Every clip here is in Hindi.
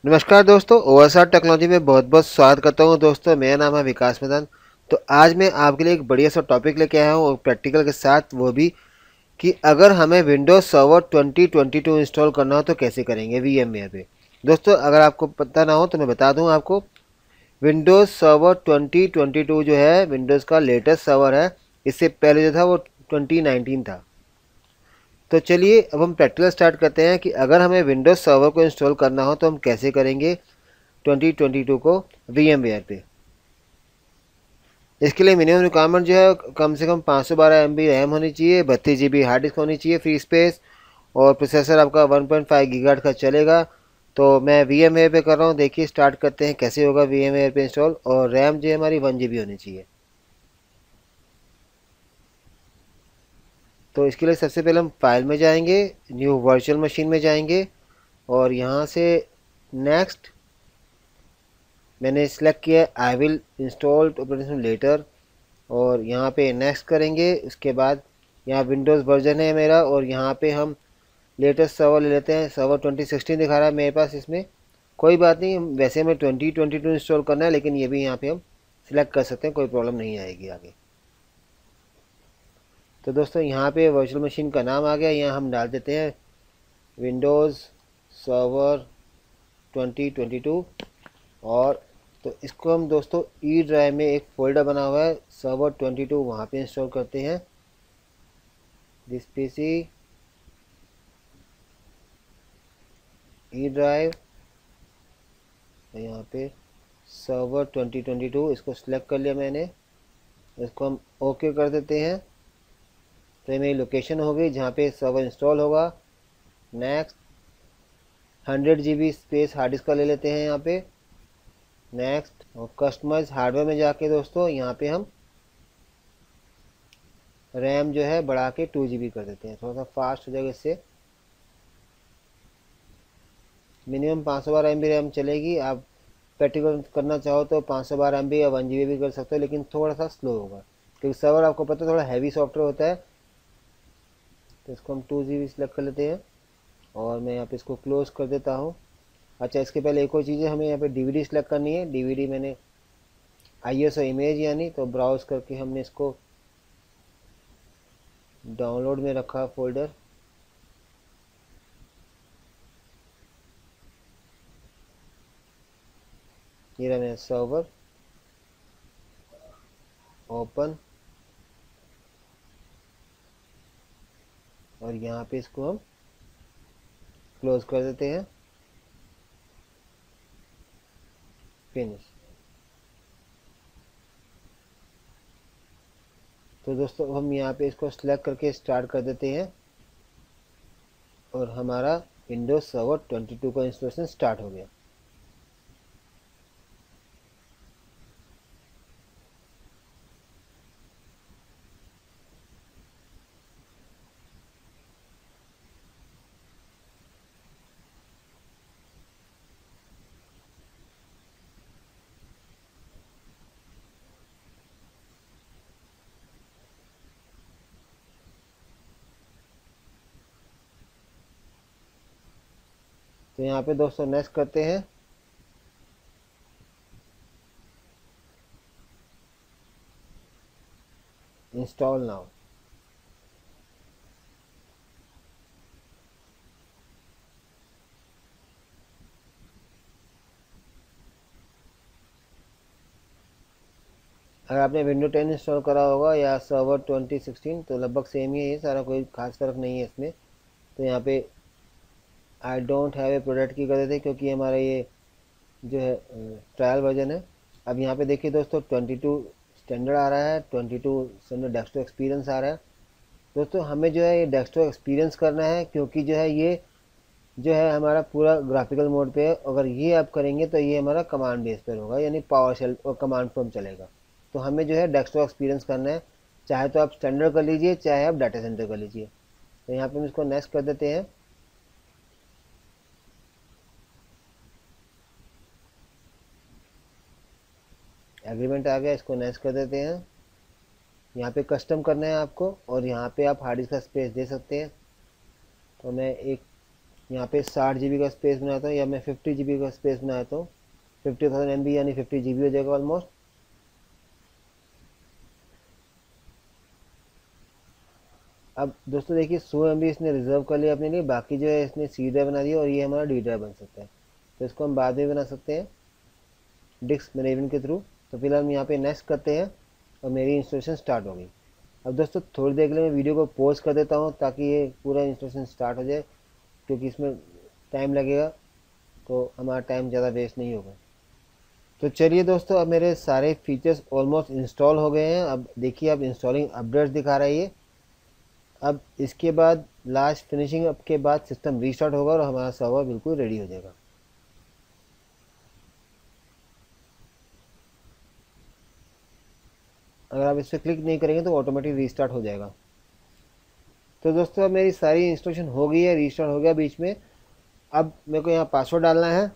नमस्कार दोस्तों, ओएसआर टेक्नोलॉजी में बहुत बहुत स्वागत करता हूं। दोस्तों मेरा नाम है विकास मैदान। तो आज मैं आपके लिए एक बढ़िया सा टॉपिक लेके आया हूं और प्रैक्टिकल के साथ, वो भी कि अगर हमें विंडोज सर्वर 2022 इंस्टॉल करना हो तो कैसे करेंगे वीएमवेयर पे। दोस्तों अगर आपको पता ना हो तो मैं बता दूं आपको, विंडोज सर्वर 2022 जो है विंडोज़ का लेटेस्ट सर्वर है। इससे पहले जो था वो 2019 था। तो चलिए अब हम प्रैक्टिकल स्टार्ट करते हैं कि अगर हमें विंडोज़ सर्वर को इंस्टॉल करना हो तो हम कैसे करेंगे 2022 को VMware पे। इसके लिए मिनिमम रिक्वायरमेंट जो है कम से कम 512 MB रैम होनी चाहिए, 32 GB हार्ड डिस्क होनी चाहिए फ्री स्पेस, और प्रोसेसर आपका 1.5 गीगाहर्ट्ज़ का चलेगा। तो मैं VMware पे कर रहा हूँ। देखिए स्टार्ट करते हैं कैसे होगा VMware पे इंस्टॉल। और रैम जो है हमारी 1 GB होनी चाहिए। तो इसके लिए सबसे पहले हम फाइल में जाएंगे, न्यू वर्चुअल मशीन में जाएंगे, और यहाँ से नेक्स्ट मैंने सिलेक्ट किया I will install operation later, और यहाँ पे नेक्स्ट करेंगे। उसके बाद यहाँ विंडोज़ वर्जन है मेरा, और यहाँ पे हम लेटेस्ट सर्वर ले लेते हैं। सर्वर 2016 दिखा रहा है मेरे पास इसमें। कोई बात नहीं, वैसे हमें 2022 इंस्टॉल करना है, लेकिन ये भी यहाँ पे हम सिलेक्ट कर सकते हैं, कोई प्रॉब्लम नहीं आएगी आगे। तो दोस्तों यहाँ पे वर्चुअल मशीन का नाम आ गया, यहाँ हम डाल देते हैं विंडोज़ सर्वर 2022। और तो इसको हम दोस्तों ई ड्राइव में एक फ़ोल्डर बना हुआ है सर्वर 22, वहाँ पे इंस्टॉल करते हैं। दिस पीसी ई ड्राइव, यहाँ पे सर्वर 2022 इसको सिलेक्ट कर लिया मैंने। इसको हम ओके कर देते हैं। तो ये मेरी लोकेशन हो गई जहाँ पे सर्वर इंस्टॉल होगा। Next 100 GB space hard disk का ले लेते हैं यहाँ पे। नेक्स्ट, और कस्टमाइज हार्डवेयर में जाके दोस्तों यहाँ पे हम रैम जो है बढ़ा के 2 GB कर देते हैं, थोड़ा सा फास्ट हो जाएगा इससे। मिनिमम 512 MB रैम चलेगी। आप प्रैक्टिकल करना चाहो तो 512 MB या 1 GB भी कर सकते हो, लेकिन थोड़ा सा स्लो होगा क्योंकि सर्वर आपको पता है थोड़ा हैवी सॉफ्टवेयर होता है। तो इसको हम 2 GB सेलेक्ट कर लेते हैं, और मैं यहाँ पे इसको क्लोज कर देता हूँ। अच्छा, इसके पहले एक और चीज़ है, हमें यहाँ पे DVD सेलेक्ट करनी है। DVD मैंने ISO इमेज यानी, तो ब्राउज करके हमने इसको डाउनलोड में रखा फोल्डर। ये रहा मेरा सर्वर, ओपन, और यहाँ पे इसको हम क्लोज कर देते हैं, फिनिश। तो दोस्तों हम यहाँ पे इसको सिलेक्ट करके स्टार्ट कर देते हैं, और हमारा विंडोज सर्वर 22 का इंस्टॉलेशन स्टार्ट हो गया। तो यहाँ पे दोस्तों नेक्स्ट करते हैं, इंस्टॉल नाउ। अगर आपने विंडो 10 इंस्टॉल करा होगा या सर्वर 2016 तो लगभग सेम ही है, ये सारा कोई खास फर्क नहीं है इसमें। तो यहाँ पे I don't have a product key कर देते हैं, क्योंकि हमारा ये जो है ट्रायल वर्जन है। अब यहाँ पे देखिए दोस्तों 22 स्टैंडर्ड आ रहा है, 22 स्टैंडर्ड डेस्कटॉप एक्सपीरियंस आ रहा है। दोस्तों हमें जो है ये डेस्कटॉप एक्सपीरियंस करना है, क्योंकि जो है ये जो है हमारा पूरा ग्राफिकल मोड पे है। अगर ये आप करेंगे तो ये हमारा कमांड बेस पर होगा, यानी पावर शेल और कमांड प्रॉम्प्ट चलेगा। तो हमें जो है डेस्कटॉप एक्सपीरियंस करना है, चाहे तो आप स्टैंडर्ड कर लीजिए, चाहे आप डाटा सेंटर कर लीजिए। तो यहाँ पे हम इसको नेक्स्ट कर देते हैं। एग्रीमेंट आ गया, इसको नेक्स्ट कर देते हैं। यहाँ पे कस्टम करना है आपको, और यहाँ पे आप हार्ड डिस्क का स्पेस दे सकते हैं। तो मैं एक यहाँ पे 60 GB का स्पेस बनाता हूँ या मैं 50 GB का स्पेस बनाता हूँ। 50,000 MB यानी 50 GB हो जाएगा ऑलमोस्ट। अब दोस्तों देखिए 100 MB इसने रिजर्व कर लिया अपने लिए, बाकी जो है इसने सी ड्राइव बना दिया और ये हमारा डी ड्राइव बन सकता है। तो इसको हम बाद में बना सकते हैं डिस्क मैनेजमेंट के थ्रू। तो फिलहाल हम यहाँ पे नेक्स्ट करते हैं और मेरी इंस्टॉलेशन स्टार्ट हो गई। अब दोस्तों थोड़ी देर के लिए मैं वीडियो को पॉज कर देता हूँ ताकि ये पूरा इंस्टॉलेशन स्टार्ट हो जाए, क्योंकि इसमें टाइम लगेगा तो हमारा टाइम ज़्यादा वेस्ट नहीं होगा। तो चलिए दोस्तों, अब मेरे सारे फीचर्स ऑलमोस्ट इंस्टॉल हो गए हैं। अब देखिए अब इंस्टॉलिंग अपडेट्स दिखा रहा है ये। अब इसके बाद लास्ट फिनिशिंग अप के बाद सिस्टम रीस्टार्ट होगा और हमारा सर्वर बिल्कुल रेडी हो जाएगा। अगर आप इस पर क्लिक नहीं करेंगे तो ऑटोमेटिक रीस्टार्ट हो जाएगा। तो दोस्तों अब मेरी सारी इंस्टॉलेशन हो गई है, रीस्टार्ट हो गया बीच में। अब मेरे को यहाँ पासवर्ड डालना है।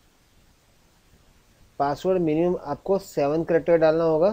पासवर्ड मिनिमम आपको 7 कैरेक्टर डालना होगा।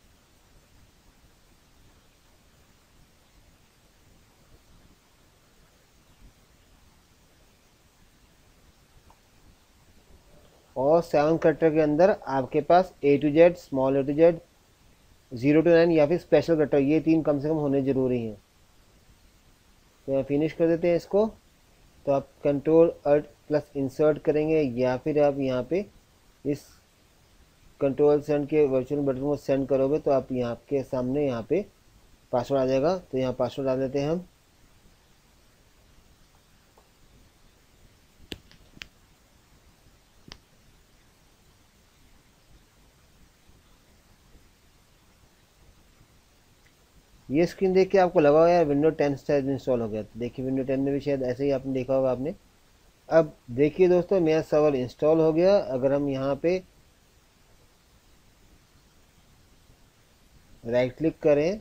और 7 कैरेक्टर के अंदर आपके पास A to Z, small A to Z, 0 to 9 या फिर स्पेशल कैरेक्टर, ये 3 कम से कम होने ज़रूरी हैं। तो यहाँ फिनिश कर देते हैं इसको। तो आप Ctrl+Alt इंसर्ट करेंगे या फिर आप यहाँ पे इस कंट्रोल सेंड के वर्चुअल बटन को सेंड करोगे तो आप यहाँ के सामने यहाँ पे पासवर्ड आ जाएगा। तो यहाँ पासवर्ड डाल देते हैं हम। ये स्क्रीन देख के आपको लगा होगा यार विंडो 10 शायद इंस्टॉल हो गया। तो देखिए विंडो 10 में भी शायद ऐसे ही आपने देखा होगा आपने। अब देखिए दोस्तों मेरा सर्वर इंस्टॉल हो गया। अगर हम यहाँ पे राइट क्लिक करें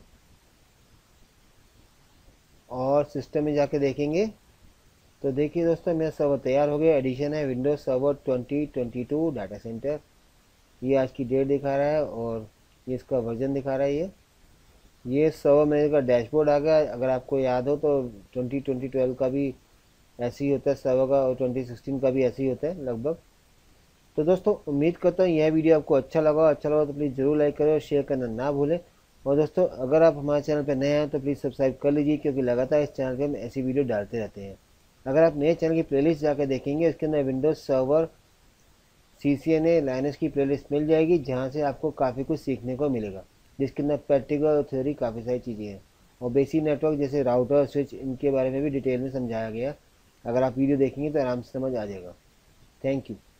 और सिस्टम में जाके देखेंगे तो देखिए दोस्तों मेरा सर्वर तैयार हो गया। एडिशन है विंडोज सर्वर 2022 डाटा सेंटर। ये आज की डेट दिखा रहा है और ये इसका वर्जन दिखा रहा है। ये सर्वर मेरे का डैशबोर्ड आ गया। अगर आपको याद हो तो 2012 का भी ऐसे ही होता है सर्वर का, और 2016 का भी ऐसे ही होता है लगभग। तो दोस्तों उम्मीद करता हूँ यह वीडियो आपको अच्छा लगा तो प्लीज़ ज़रूर लाइक करें और शेयर करना ना भूलें। और दोस्तों अगर आप हमारे चैनल पर नए हैं तो प्लीज़ सब्सक्राइब कर लीजिए, क्योंकि लगातार इस चैनल पर हम ऐसी वीडियो डालते रहते हैं। अगर आप नए चैनल की प्लेलिस्ट जाकर देखेंगे इसके अंदर विंडोज़ सर्वर, CCNA, लाइनस की प्लेलिस्ट मिल जाएगी, जहाँ से आपको काफ़ी कुछ सीखने को मिलेगा, जिसके अंदर प्रैक्टिकल और थ्योरी काफ़ी सारी चीज़ें हैं। और बेसिक नेटवर्क जैसे राउटर, स्विच, इनके बारे में भी डिटेल में समझाया गया। अगर आप वीडियो देखेंगे तो आराम से समझ आ जाएगा। Thank you.